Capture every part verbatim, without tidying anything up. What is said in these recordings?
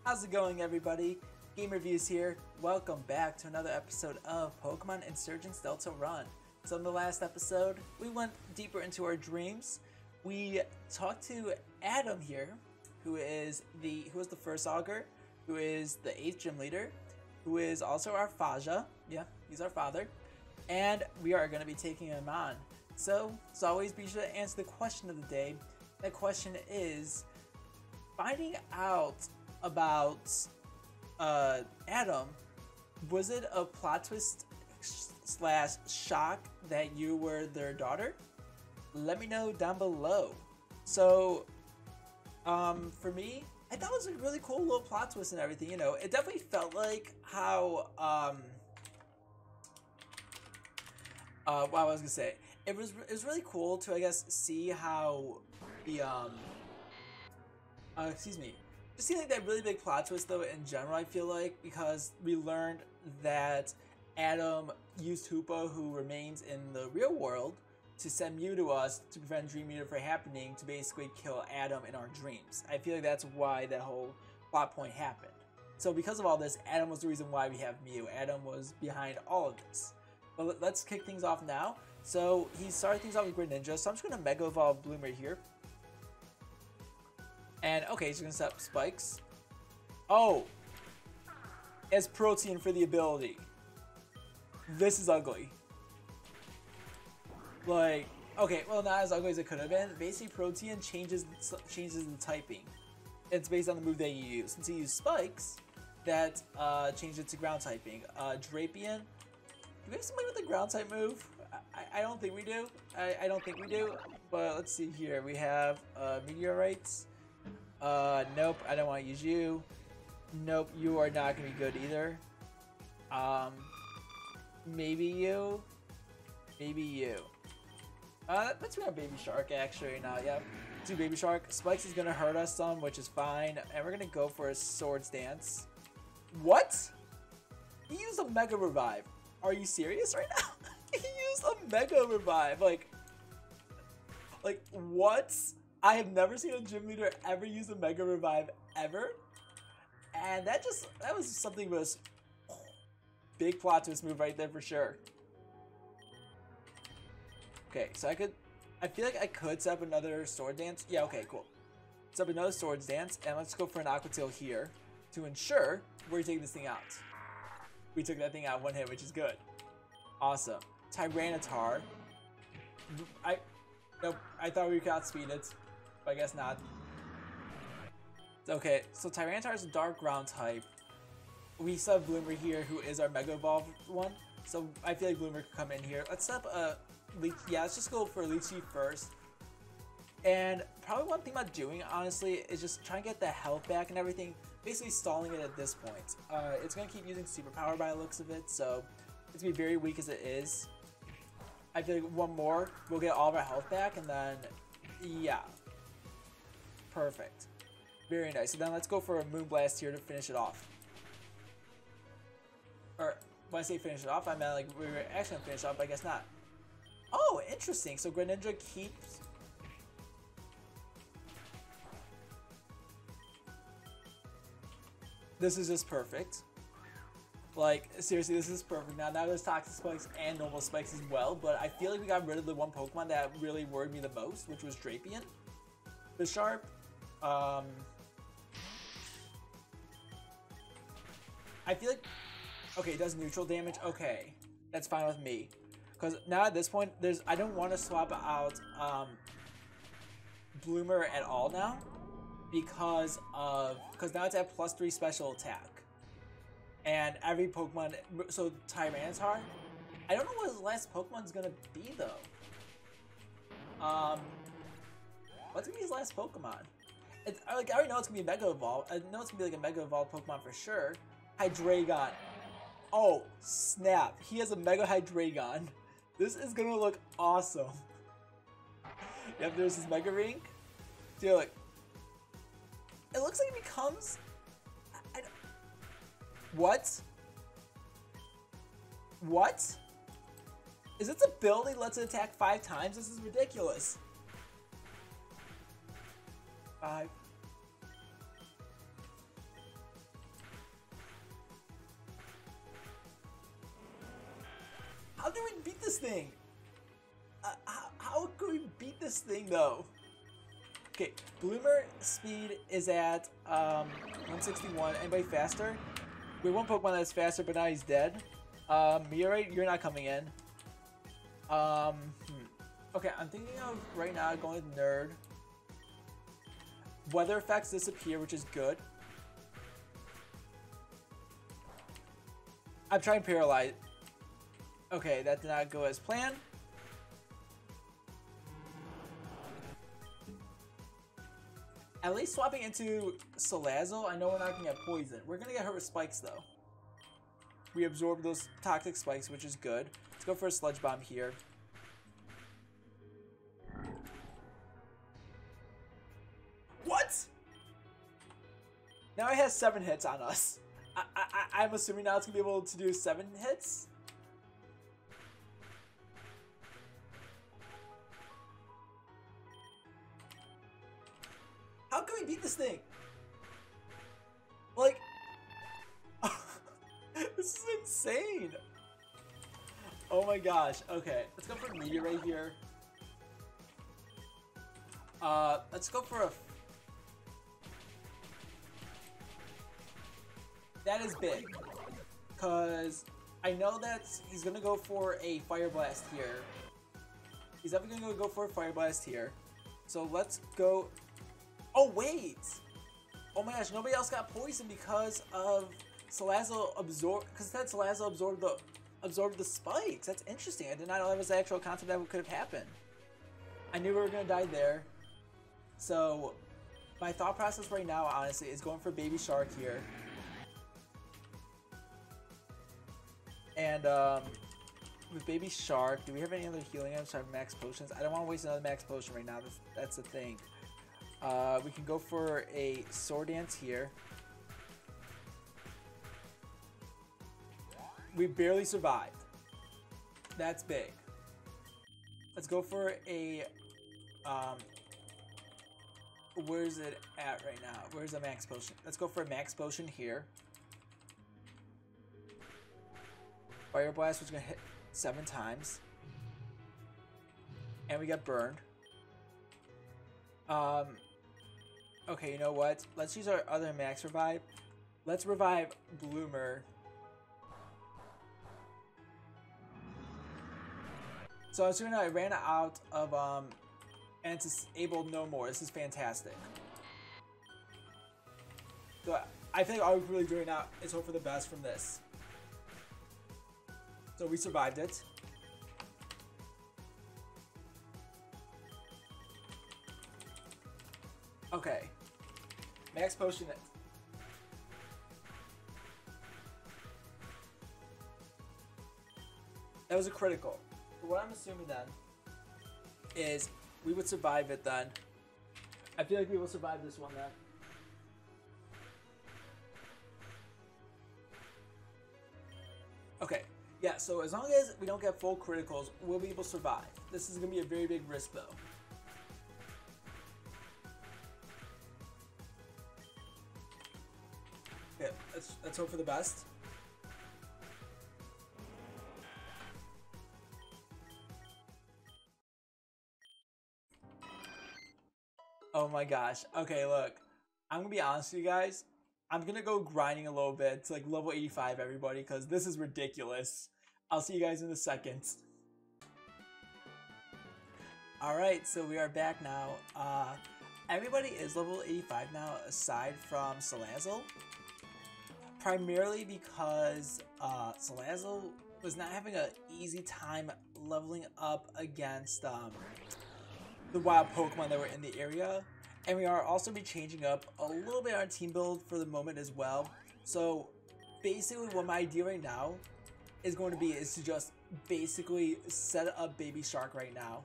How's it going, everybody? Game Reviews here. Welcome back to another episode of Pokémon Insurgence Deltalocke. So in the last episode, we went deeper into our dreams. We talked to Adam here, who is the who is the first Augur, who is the eighth gym leader, who is also our Faja. Yeah, he's our father. And we are going to be taking him on. So, as always, be sure to answer the question of the day. That question is, finding out about uh, Adam, was it a plot twist slash shock that you were their daughter? Let me know down below. So, um, for me, I thought it was a really cool little plot twist and everything. You know, it definitely felt like how, um, uh, what I was gonna say. It was it was really cool to, I guess, see how the um, uh, excuse me. Just seeing like that really big plot twist though in general, I feel like, because we learned that Adam used Hoopa, who remains in the real world, to send Mew to us to prevent Dream Eater from happening, to basically kill Adam in our dreams. I feel like that's why that whole plot point happened. So because of all this, Adam was the reason why we have Mew. Adam was behind all of this. But let's kick things off now. So he started things off with Greninja, so I'm just going to Mega Evolve Bloomer here. And, okay, he's going to set up spikes. Oh! As Protean for the ability. This is ugly. Like, okay, well, not as ugly as it could have been. Basically, Protean changes, changes the typing. It's based on the move that you use. Since you use spikes, that uh, changed it to ground typing. Uh, Drapion. Do we have somebody with a ground type move? I, I don't think we do. I, I don't think we do. But let's see here. We have uh, Meteorites. Uh, nope, I don't want to use you. Nope, you are not going to be good either. Um, maybe you. Maybe you. Uh, let's do a Baby Shark, actually. Now, yeah, do Baby Shark. Spikes is going to hurt us some, which is fine. And we're going to go for a Swords Dance. What? He used a Mega Revive. Are you serious right now? He used a Mega Revive. Like, like, what? I have never seen a gym leader ever use a Mega Revive ever, and that just that was something was big plot twist move right there for sure. Okay, so I could, I feel like I could set up another Sword Dance. Yeah, okay, cool. Set up another Swords Dance, and let's go for an Aqua Tail here to ensure we're taking this thing out. We took that thing out one hit, which is good. Awesome. Tyranitar. I, nope. I thought we could outspeed it. But I guess not. Okay, so Tyranitar is a dark ground type. We still have Bloomer here, who is our Mega Evolve one. So I feel like Bloomer could come in here. Let's set up a Leech. Yeah, let's just go for Leechy first. And probably one thing about doing, honestly, is just trying to get the health back and everything. Basically stalling it at this point. Uh, it's going to keep using Superpower by the looks of it, so it's going to be very weak as it is. I feel like one more, we'll get all of our health back, and then, yeah. Perfect. Very nice. So then let's go for a Moonblast here to finish it off. Or, when I say finish it off, I meant like we were actually going to finish it off, but I guess not. Oh, interesting. So Greninja keeps... This is just perfect. Like, seriously, this is perfect. Now, now there's Toxic Spikes and Normal Spikes as well, but I feel like we got rid of the one Pokemon that really worried me the most, which was Drapion. The Sharp. Um, I feel like... Okay, it does neutral damage. Okay, that's fine with me. Because now at this point, there's I don't want to swap out um, Bloomer at all now. Because of... Because now it's at plus three special attack. And every Pokemon... So, Tyranitar... I don't know what his last Pokemon's gonna be, though. Um... What's gonna be his last Pokemon? It's, like, I already know it's gonna be a Mega Evolve. I know it's gonna be like a Mega Evolve Pokemon for sure. Hydreigon. Oh, snap. He has a Mega Hydreigon. This is gonna look awesome. Yep, there's his Mega Ring. Dude, look. It looks like it becomes... I, I, what? What? Is its ability lets it attack five times? This is ridiculous. Five. do we beat this thing? Uh, how, how can we beat this thing though? Okay, Bloomer speed is at um, one sixty-one. Anybody faster? We have one Pokemon that's faster, but now he's dead. Um, Meteorite, you're not coming in. Um, hmm. Okay, I'm thinking of right now going with Nerd. Weather effects disappear, which is good. I'm trying Paralyze. Okay, that did not go as planned. At least swapping into Salazzle, I know we're not going to get poison. We're going to get hurt with spikes, though. We absorb those toxic spikes, which is good. Let's go for a Sludge Bomb here. What? Now it has seven hits on us. I, I, I'm assuming now it's going to be able to do seven hits? How can we beat this thing? Like, this is insane. Oh my gosh. Okay, let's go for Meteorite here. Uh, let's go for a. That is big, cause I know that he's gonna go for a Fire Blast here. He's definitely gonna go for a Fire Blast here. So let's go. Oh wait! Oh my gosh, nobody else got poisoned because of Salazzle absorb. Because that Salazzle absorbed the absorbed the spikes. That's interesting. I did not know that was the actual concept that could have happened. I knew we were gonna die there. So my thought process right now, honestly, is going for Baby Shark here. And um, with Baby Shark, do we have any other healing items? I have max potions. I don't want to waste another max potion right now. That's, that's the thing. Uh, we can go for a Sword Dance here. We barely survived. That's big. Let's go for a. Um, where's it at right now? Where's the max potion? Let's go for a max potion here. Fire Blast, which is gonna hit seven times, and we got burned. Um. Okay, you know what? Let's use our other max revive. Let's revive Bloomer. So as soon as I ran out of um, and it's disabled no more. This is fantastic. So I think all we're really doing now is hope for the best from this. So we survived it. Okay. Max potion it. That was a critical. But what I'm assuming then is we would survive it then. I feel like we will survive this one then. Okay. Yeah, so as long as we don't get full criticals, we'll be able to survive. This is going to be a very big risk though. Okay, let's, let's hope for the best. Oh my gosh. Okay, look. I'm going to be honest with you guys. I'm going to go grinding a little bit to like level eighty-five, everybody, because this is ridiculous. I'll see you guys in a second. Alright, so we are back now. Uh, everybody is level eighty-five now, aside from Salazzle. Primarily because uh, Salazzle was not having an easy time leveling up against um, the wild Pokemon that were in the area. And we are also be changing up a little bit our team build for the moment as well. So basically what my idea right now is going to be is to just basically set up Baby Shark right now.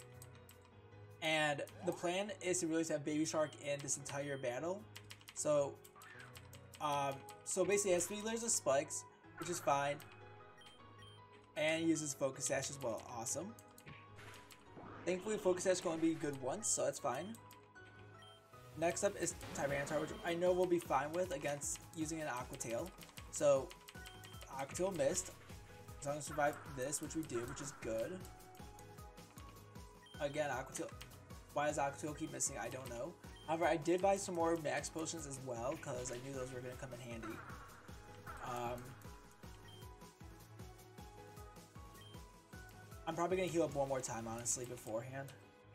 And the plan is to really have Baby Shark in this entire battle. So um, so basically it has three layers of spikes, which is fine. And he uses Focus Sash as well. Awesome. Thankfully Focus Sash is going to be good once, so that's fine. Next up is Tyranitar, which I know we'll be fine with against using an Aqua Tail. So, Aqua Tail missed. As long as we survive this, which we do, which is good. Again, Aquatail. Why does Aquatail keep missing? I don't know. However, I did buy some more max potions as well, because I knew those were going to come in handy. Um, I'm probably going to heal up one more time, honestly, beforehand.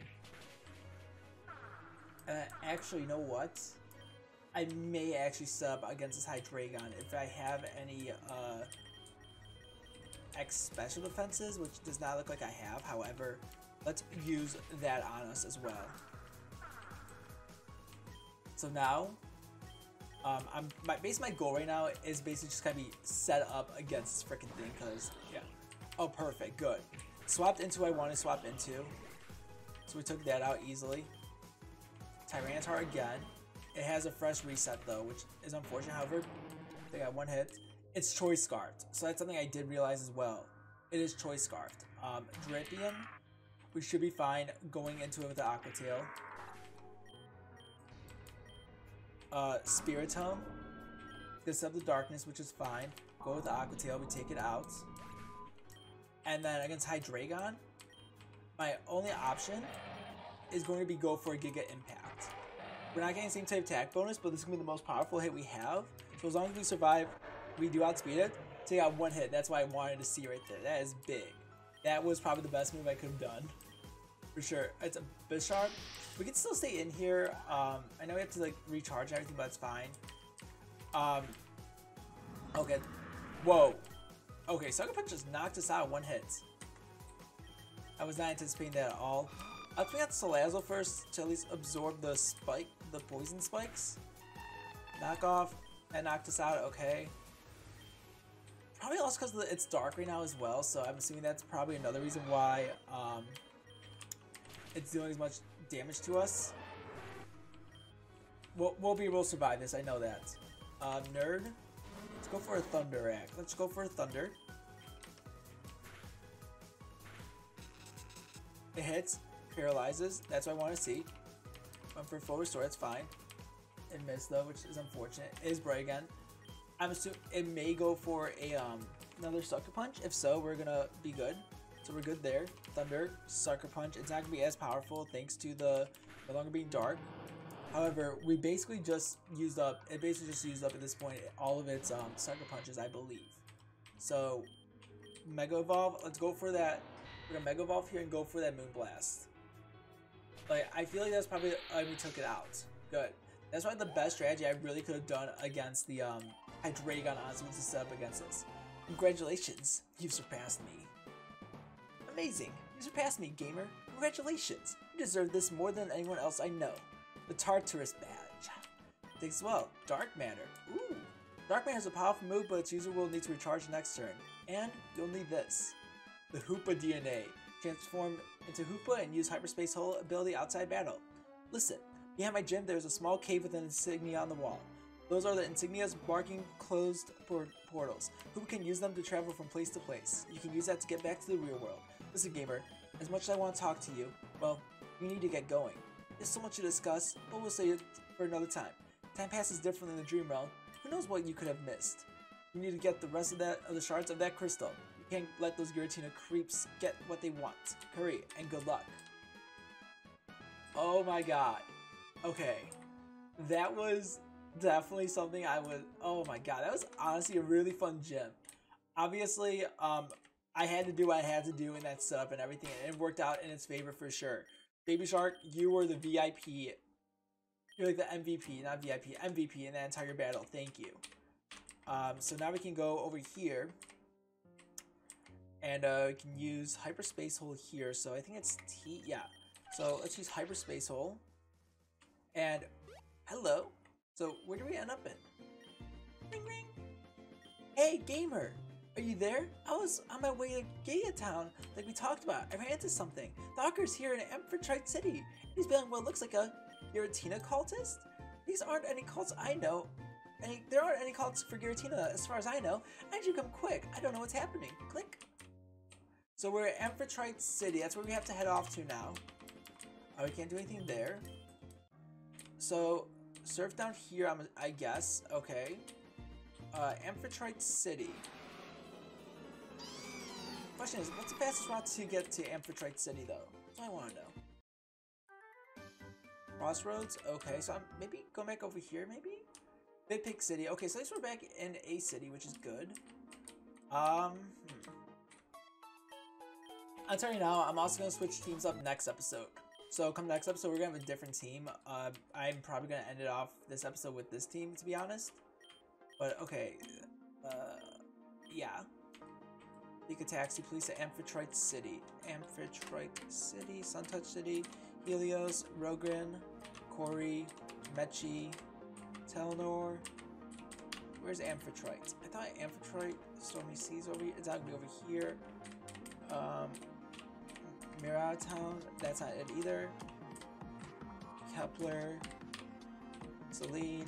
Uh, actually, you know what? I may actually sub against this Hydreigon if I have any uh, X special defenses, which does not look like I have. However, let's use that on us as well. So now, um, I'm my basically my goal right now is basically just kind of be set up against this freaking thing, cause yeah. Oh, perfect, good. Swapped into what I want to swap into, so we took that out easily. Tyranitar again. It has a fresh reset though, which is unfortunate. However, they got one hit. It's Choice Scarfed, so that's something I did realize as well. It is Choice Scarfed. Um, Drapion, we should be fine going into it with the Aquatail. Uh, Spiritomb, Disrupt the Darkness, which is fine. Go with the Aquatail, we take it out. And then against Hydreigon, my only option is going to be go for a Giga Impact. We're not getting the same type of attack bonus, but this is going to be the most powerful hit we have. So as long as we survive, we do outspeed it. Take out one hit. That's what I wanted to see right there. That is big. That was probably the best move I could have done. For sure. It's a Bisharp. We can still stay in here. Um, I know we have to like recharge everything, but it's fine. Um, okay. Whoa. Okay, Sucker Punch just knocked us out one hit. I was not anticipating that at all. I think that's Salazzle first to at least absorb the spike, the poison spikes. Knock off and knocked us out. Okay. Probably also because it's dark right now as well, so I'm assuming that's probably another reason why um, it's doing as much damage to us. We'll, we'll be able to survive this. I know that. Um, nerd. Let's go for a Thunder Act. Let's go for a Thunder. It hits. Paralyzes. That's what I want to see. Went for full restore. It's fine. It missed though, which is unfortunate. It is bright again. I'm assuming it may go for a um another Sucker Punch. If so, we're gonna be good. So we're good there. Thunder, Sucker Punch. It's not gonna be as powerful thanks to the no longer being dark. However, we basically just used up. It basically just used up at this point all of its um Sucker Punches, I believe. So Mega Evolve. Let's go for that. We're gonna Mega Evolve here and go for that Moonblast. Like, I feel like that's probably why we took it out. Good. That's probably the best strategy I really could have done against the um, Hydreigon, honestly, to set up against us. Congratulations, you've surpassed me. Amazing, you surpassed me, gamer. Congratulations, you deserve this more than anyone else I know. The Tartarus badge. Thanks well. Dark Matter. Ooh. Dark Matter is a powerful move, but its user will need to recharge next turn. And you'll need this. The Hoopa D N A. Transform into Hoopa and use Hyperspace Hole ability outside battle. Listen, behind my gym there is a small cave with an insignia on the wall. Those are the insignias marking closed port portals. Hoopa can use them to travel from place to place. You can use that to get back to the real world. Listen, gamer, as much as I want to talk to you, well, we need to get going. There's so much to discuss, but we'll save it for another time. Time passes differently in the dream realm. Who knows what you could have missed? You need to get the rest of that of the shards of that crystal. You can't let those Giratina creeps get what they want. Hurry, and good luck. Oh my god. Okay. That was definitely something I would... Oh my god, that was honestly a really fun gym. Obviously, um, I had to do what I had to do in that setup and everything, and it worked out in its favor for sure. Baby Shark, you were the V I P. You're like the M V P, not V I P, M V P in that entire battle. Thank you. Um, so now we can go over here. And uh, we can use Hyperspace Hole here. So I think it's T. Yeah. So let's use Hyperspace Hole. And hello. So where do we end up in? Ring ring. Hey gamer, are you there? I was on my way to Giga Town, like we talked about. I ran into something. The Augur's here in Amphitrite City. He's building what looks like a Giratina cultist. These aren't any cults I know. Any, there aren't any cults for Giratina as far as I know. I need you to come quick. I don't know what's happening. Click. So we're at Amphitrite City. That's where we have to head off to now. Oh, we can't do anything there. So surf down here, I'm, I guess. Okay. Uh, Amphitrite City. Question is, what's the fastest route to get to Amphitrite City, though? That's what I want to know. Crossroads? Okay, so I'm maybe going back over here, maybe? Big Pig City. Okay, so at least we're back in A City, which is good. Um, hmm. I'll tell you now, I'm also going to switch teams up next episode. So come next episode, we're going to have a different team. Uh, I'm probably going to end it off this episode with this team, to be honest. But, okay. Uh, yeah. Big Taxi Police at Amphitrite City. Amphitrite City, Suntouch City, Helios, Rogrin, Corey, Mechi, Telnor. Where's Amphitrite? I thought Amphitrite, Stormy Seas over here. It's not gonna be over here. Um, Mirror Town, that's not it either. Kepler, Celine.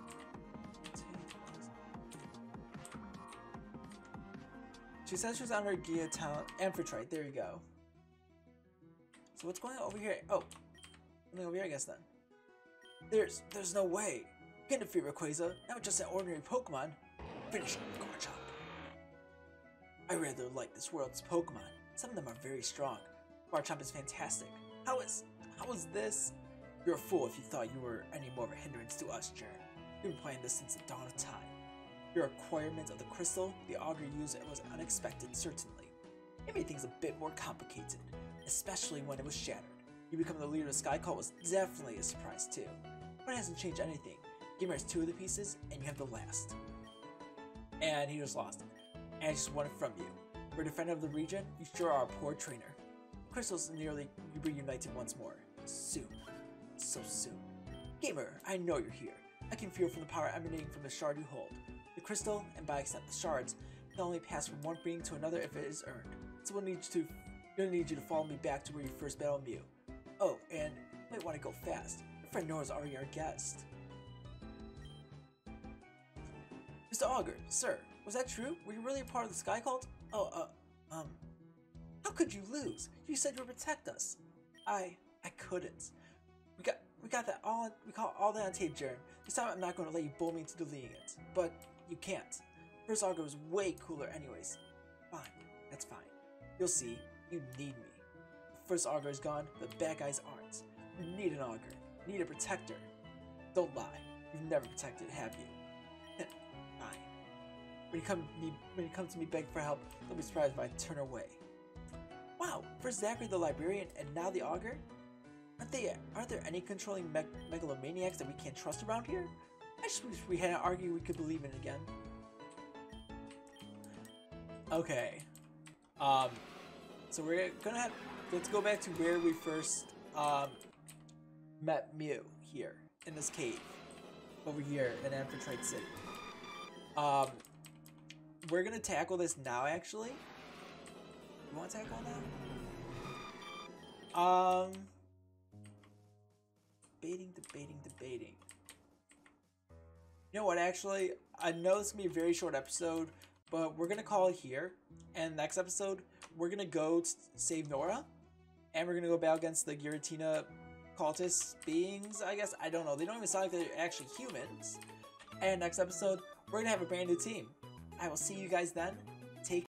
She says she was on her Gia Town. Amphitrite, there you go. So what's going on over here? Oh, something over here, I guess then. There's, there's no way. You can't defeat Rayquaza, not just an ordinary Pokemon. Finish him, Garchomp. I rather like this world's Pokemon. Some of them are very strong. Garchomp is fantastic. How is, how is this? You're a fool if you thought you were any more of a hindrance to us, Jern. You've been playing this since the dawn of time. Your acquirement of the crystal the Augur used was unexpected, certainly. It made things a bit more complicated, especially when it was shattered. You becoming the leader of the Sky Cult was definitely a surprise too. But it hasn't changed anything. Gamer has two of the pieces, and you have the last. And he just lost it. And I just won it from you. For a defender of the region, you sure are a poor trainer. Crystals nearly reunited once more. Soon. So soon. Gamer, I know you're here. I can feel from the power emanating from the shard you hold. The crystal, and by extent the shards, can only pass from one being to another if it is earned. So we'll need you to, gonna need you to follow me back to where you first battled Mew. Oh, and you might want to go fast. Your friend Nora's already our guest. Mister Augur, sir, was that true? Were you really a part of the Sky Cult? Oh, uh, um, how could you lose? You said you would protect us. I, I couldn't. We got, we got that all, we caught all that on tape, Jern. This time I'm not going to let you bull me into deleting it. But you can't. First Augur was way cooler anyways. Fine, that's fine. You'll see, you need me. The first Augur is gone, the bad guys aren't. You need an Augur. You need a protector. Don't lie. You've never protected, have you? Fine. When you come me when you come to me beg for help, don't be surprised if I turn away. Wow, first Zachary the librarian and now the Augur? Aren't they aren't there any controlling meg megalomaniacs that we can't trust around here? I just wish we had an Augur we could believe in again. Okay. Um so we're gonna have let's go back to where we first um met Mew here in this cave. Over here in Amphitrite City. Um We're gonna tackle this now, actually. You wanna tackle that? Um Debating, debating, debating. You know what, actually? I know this is gonna be a very short episode, but we're gonna call it here. And next episode, we're gonna go to save Nora. And we're gonna go battle against the Giratina cultist beings, I guess. I don't know. They don't even sound like they're actually humans. And next episode, we're gonna have a brand new team. I will see you guys then. Take